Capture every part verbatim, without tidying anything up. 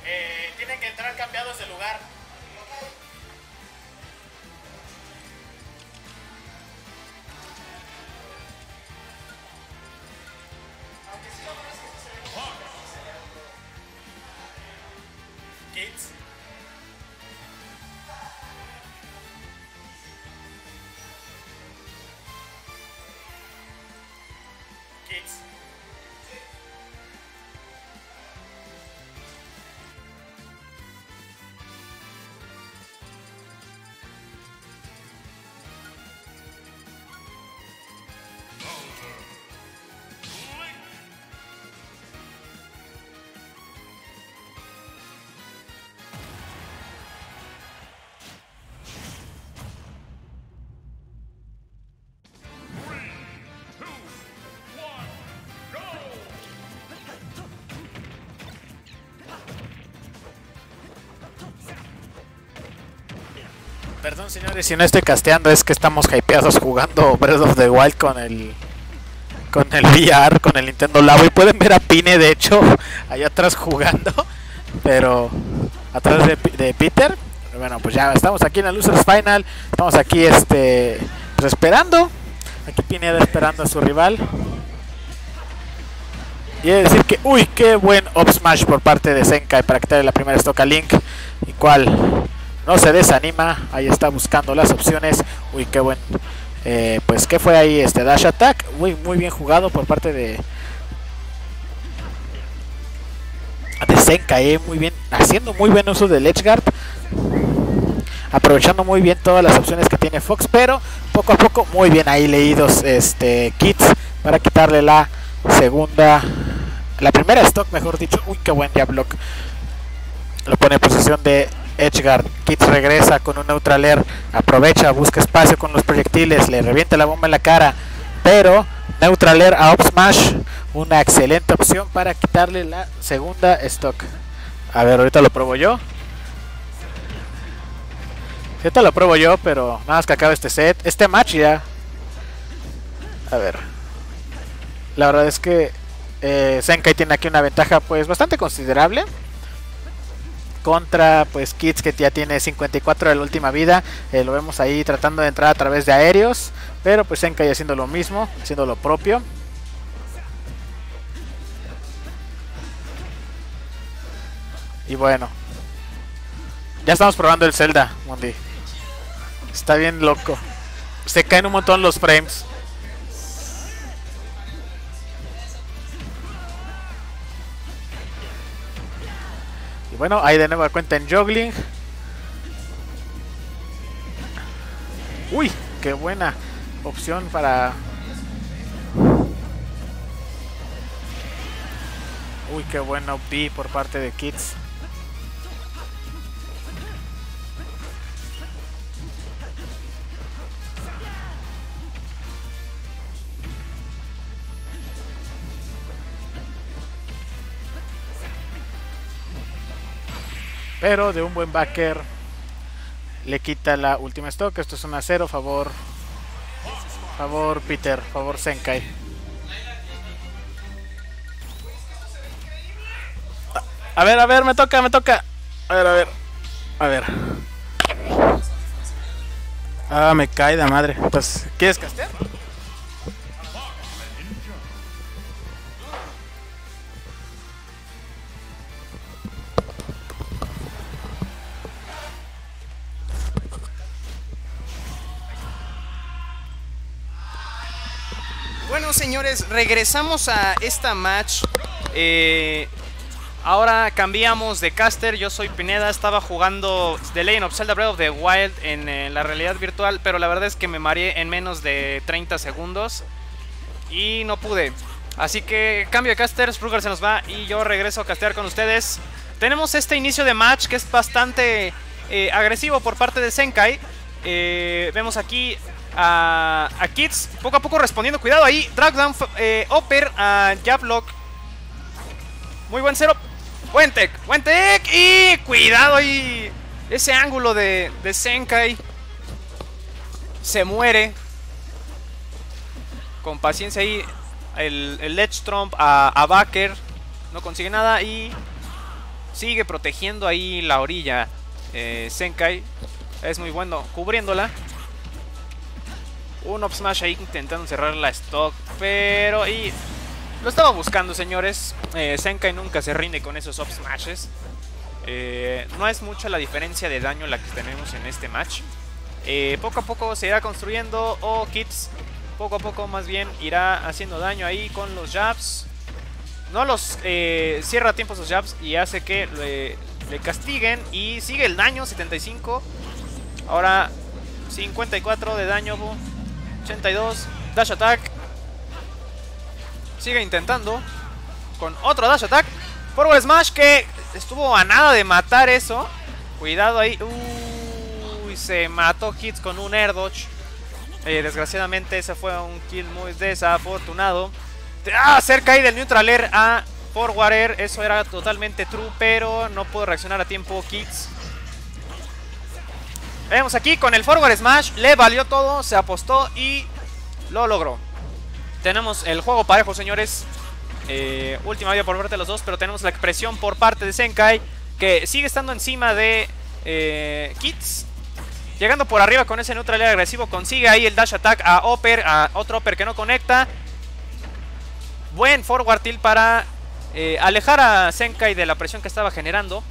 Eh, tienen que entrar cambiados de lugar. Kids. Kids. Perdón señores, si no estoy casteando es que estamos hypeados jugando Breath of the Wild con el con el V R, con el Nintendo Labo, y pueden ver a Pine de hecho allá atrás jugando, pero atrás de, de Peter. Bueno, pues ya estamos aquí en el Losers Final, estamos aquí este pues esperando, aquí Pineda esperando a su rival. Y he de decir que, uy, qué buen up smash por parte de Zenkai para quitarle la primera stock a Link, y cual no se desanima, ahí está buscando las opciones. Uy, qué buen, eh, pues qué fue ahí este dash attack, muy, muy bien jugado por parte de de Zenkai, eh, muy bien, haciendo muy buen uso del edge guard, aprovechando muy bien todas las opciones que tiene Fox, pero poco a poco muy bien ahí leídos este Kids para quitarle la segunda, la primera stock mejor dicho. Uy, qué buen jab block, lo pone en posición de Edgeguard. Kids regresa con un neutral air, aprovecha, busca espacio con los proyectiles, le revienta la bomba en la cara, pero neutral air a up smash, una excelente opción para quitarle la segunda stock. A ver, ahorita lo pruebo yo. Ahorita lo pruebo yo, pero nada más que acabe este set, este match ya. A ver. La verdad es que eh, Zenkai tiene aquí una ventaja pues bastante considerable contra pues Kids, que ya tiene cincuenta y cuatro de la última vida. Eh, lo vemos ahí tratando de entrar a través de aéreos, pero pues Zenkai haciendo lo mismo, haciendo lo propio. Y bueno, ya estamos probando el Zelda, Mundi. Está bien loco, se caen un montón los frames. Y bueno, ahí de nueva cuenta en juggling. Uy, qué buena opción para... Uy, qué buena O P por parte de Kids. Pero de un buen backer le quita la última stock. Esto es una cero, favor favor Peter, favor Zenkai. A ver, a ver, me toca, me toca. A ver, a ver. A ver. Ah, me cae de madre. Pues, ¿quieres castear? Bueno, señores, regresamos a esta match. Eh, ahora cambiamos de caster. Yo soy Pineda, estaba jugando The Legend of Zelda Breath of the Wild en, en la realidad virtual, pero la verdad es que me mareé en menos de treinta segundos y no pude. Así que cambio de caster, Spruger se nos va y yo regreso a castear con ustedes. Tenemos este inicio de match que es bastante eh, agresivo por parte de Zenkai. Eh, vemos aquí a, a Kids poco a poco respondiendo. Cuidado ahí, drag down, eh, upper a Jablock. Muy buen setup, buen tech, buen tech. Y cuidado ahí, ese ángulo de, de Zenkai. Se muere. Con paciencia ahí el, el Ledge Trump a, a Backer. No consigue nada y Sigue protegiendo ahí la orilla eh, Zenkai. Es muy bueno cubriéndola. Un up smash ahí intentando cerrar la stock. Pero y lo estaba buscando, señores. eh, Zenkai nunca se rinde con esos up smashes. eh, No es mucha la diferencia de daño la que tenemos en este match. eh, Poco a poco se irá construyendo. O Kids poco a poco más bien irá haciendo daño ahí con los jabs. No los eh, cierra a tiempos los jabs y hace que le, le castiguen. Y sigue el daño, setenta y cinco. Ahora cincuenta y cuatro de daño, ochenta y dos. Dash attack. Sigue intentando con otro dash attack. Forward smash que estuvo a nada de matar eso. Cuidado ahí. Uy, se mató Kids con un air dodge. eh, Desgraciadamente ese fue un kill muy desafortunado. Ah, cerca ahí del neutral air a forward air. Eso era totalmente true, pero no pudo reaccionar a tiempo Kids. Vemos aquí con el forward smash. Le valió todo, se apostó y lo logró. Tenemos el juego parejo, señores. eh, Última vida por parte de los dos, pero tenemos la expresión por parte de Zenkai, que sigue estando encima de eh, Kids. Llegando por arriba con ese neutral air agresivo. Consigue ahí el dash attack a Upper, a otro Upper que no conecta. Buen forward tilt para eh, alejar a Zenkai de la presión que estaba generando.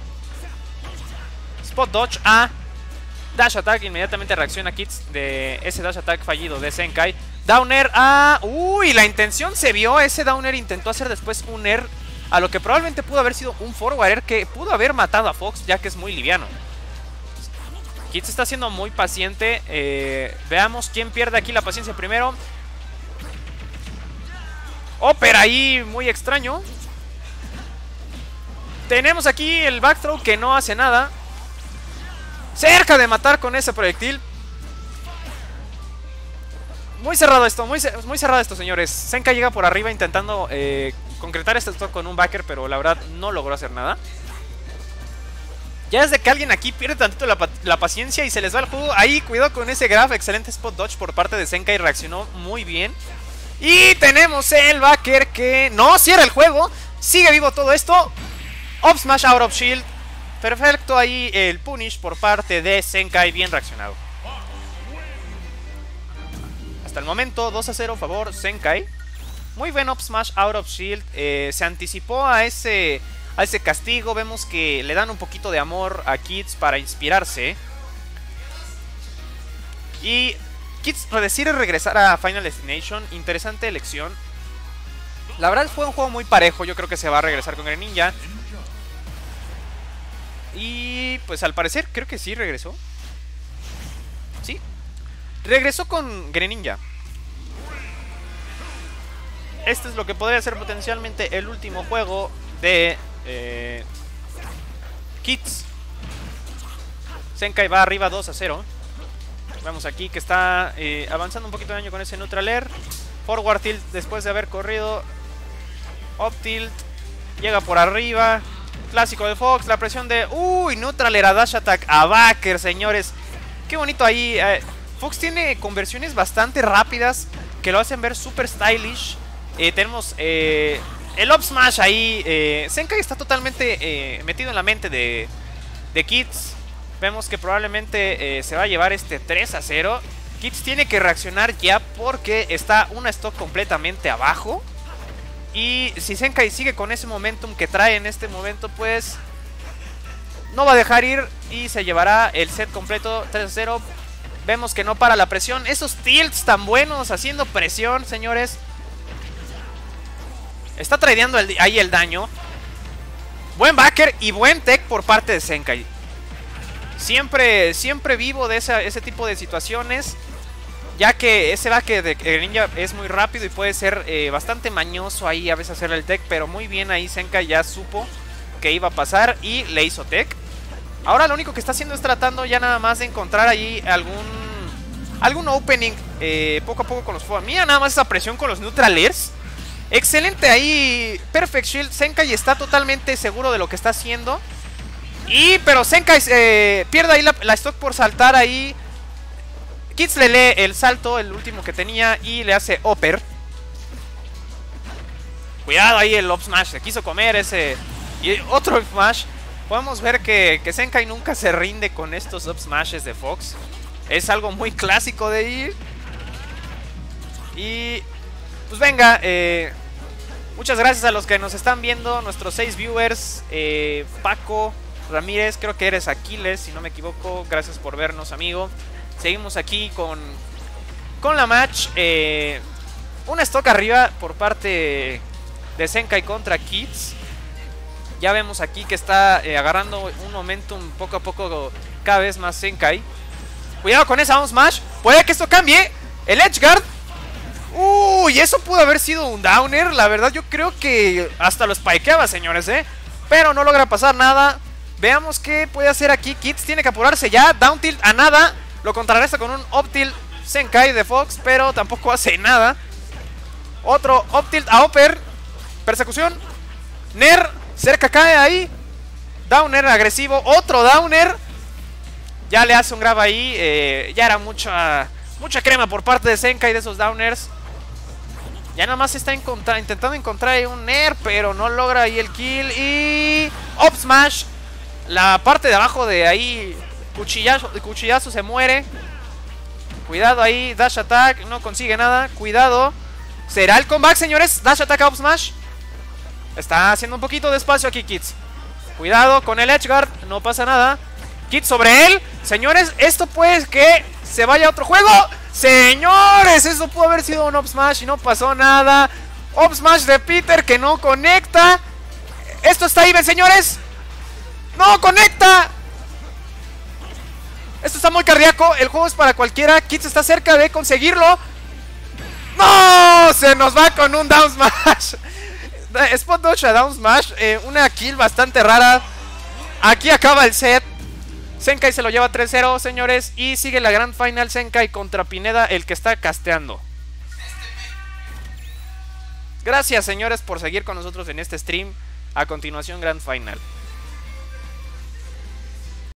Spot dodge a dash attack. Inmediatamente reacciona Kids de ese dash attack fallido de Zenkai. Down air a... Uy, la intención se vio. Ese down air intentó hacer después un air a lo que probablemente pudo haber sido un forward air que pudo haber matado a Fox, ya que es muy liviano. Kids está siendo muy paciente. eh, Veamos quién pierde aquí la paciencia primero. Upper ahí muy extraño. Tenemos aquí el backthrow que no hace nada. Cerca de matar con ese proyectil. Muy cerrado esto, muy, muy cerrado esto, señores. Zenkai llega por arriba intentando eh, concretar este stock con un backer, pero la verdad no logró hacer nada. Ya desde que alguien aquí pierde tantito la, la paciencia y se les va el juego. Ahí, cuidado con ese grab. Excelente spot dodge por parte de Zenkai. Reaccionó muy bien. Y tenemos el backer que no cierra el juego. Sigue vivo todo esto. Up smash out of shield. Perfecto ahí el punish por parte de Zenkai. Bien reaccionado. Hasta el momento dos a cero favor Zenkai. Muy buen up smash out of shield. eh, Se anticipó a ese, a ese castigo. Vemos que le dan un poquito de amor a Kids para inspirarse. Y Kids decide regresar a Final Destination. Interesante elección. La verdad fue un juego muy parejo. Yo creo que se va a regresar con Greninja. Y pues al parecer creo que sí regresó. Sí, regresó con Greninja. Este es lo que podría ser potencialmente el último juego de eh, Kids. Zenkai va arriba dos a cero. Vemos aquí que está eh, avanzando un poquito de daño con ese neutral air. Forward tilt después de haber corrido. Up tilt. Llega por arriba. Clásico de Fox. La presión de... Uy, neutral air a dash attack a backer, señores. Qué bonito ahí. Eh, Fox tiene conversiones bastante rápidas que lo hacen ver super stylish. Eh, tenemos eh, el up smash ahí. eh, Zenkai está totalmente eh, metido en la mente de, de Kids. Vemos que probablemente eh, se va a llevar este tres a cero. Kids tiene que reaccionar ya porque está una stock completamente abajo. Y si Zenkai sigue con ese momentum que trae en este momento, pues no va a dejar ir y se llevará el set completo tres a cero. Vemos que no para la presión. Esos tilts tan buenos haciendo presión, señores. Está tradeando el, ahí el daño. Buen backer y buen tech por parte de Zenkai. Siempre, siempre vivo de esa, ese tipo de situaciones, ya que ese backer de Greninja es muy rápido y puede ser eh, bastante mañoso ahí a veces hacer el tech. Pero muy bien ahí Zenkai ya supo que iba a pasar y le hizo tech. Ahora lo único que está haciendo es tratando ya nada más de encontrar ahí algún algún opening eh, poco a poco con los fuegos. Mira nada más esa presión con los neutral airs. Excelente ahí, perfect shield. Zenkai está totalmente seguro de lo que está haciendo. Y pero Zenkai eh, pierde ahí la, la stock por saltar ahí. Kids le lee el salto, el último que tenía, y le hace upper. Cuidado ahí el up smash, se quiso comer ese Y otro up smash. Podemos ver que, que Zenkai nunca se rinde con estos up smashes de Fox. Es algo muy clásico de ir. Y pues venga, eh, muchas gracias a los que nos están viendo, nuestros seis viewers. eh, Paco Ramírez, creo que eres Aquiles, si no me equivoco. Gracias por vernos, amigo. Seguimos aquí con, con la match. eh, Un stock arriba por parte de Zenkai contra Kids. Ya vemos aquí que está eh, agarrando un momentum poco a poco cada vez más Zenkai. Cuidado con esa down smash. Puede que esto cambie. El edge guard. Uy, eso pudo haber sido un downer. La verdad yo creo que hasta lo spikeaba, señores, ¿eh? Pero no logra pasar nada. Veamos qué puede hacer aquí. Kids tiene que apurarse ya. Down tilt a nada. Lo contrarresta con un up tilt Zenkai de Fox, pero tampoco hace nada. Otro up tilt a upper. Persecución. Nair cerca cae ahí. Downer agresivo. Otro downer. Ya le hace un grab ahí. eh, Ya era mucha Mucha crema por parte de Zenkai de esos downers. Ya nada más está encontra intentando encontrar ahí un Nair, pero no logra ahí el kill. Y up smash. La parte de abajo de ahí Cuchillazo, cuchillazo se muere. Cuidado ahí, dash attack. No consigue nada, cuidado. ¿Será el comeback, señores? Dash attack up smash. Está haciendo un poquito de espacio aquí Kids. Cuidado con el edge guard, no pasa nada. Kids sobre él. Señores, esto puede que se vaya a otro juego. Señores, esto pudo haber sido un up smash y no pasó nada. Up smash de Peter que no conecta. Esto está even, señores. ¡No conecta! Esto está muy cardíaco. El juego es para cualquiera. Kids está cerca de conseguirlo. ¡No! Se nos va con un down smash. Spot dodge a down smash. eh, Una kill bastante rara. Aquí acaba el set. Zenkai se lo lleva tres cero, señores. Y sigue la Grand Final Zenkai contra Pineda, el que está casteando. Gracias, señores, por seguir con nosotros en este stream. A continuación, Grand Final.